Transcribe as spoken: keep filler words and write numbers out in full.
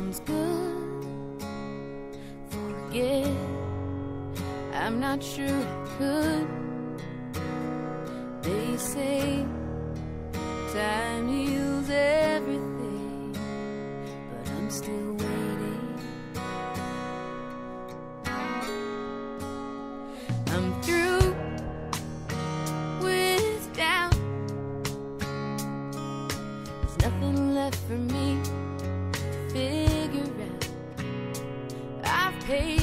sounds good. Forget, I'm not sure I could. They say time heals everything, but I'm still waiting. I'm through with doubt. There's nothing left for me to figure out. I've paid